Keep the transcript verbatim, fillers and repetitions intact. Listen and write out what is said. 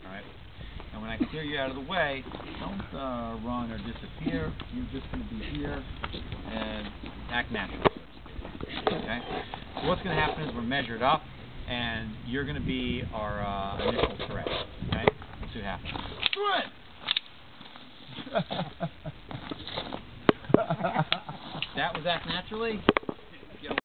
All right. And when I clear you out of the way, don't uh, run or disappear. You're just going to be here and act natural. Okay. So what's going to happen is we're measured up, and you're going to be our uh, initial threat. Okay. Let's see what happens. That was act naturally.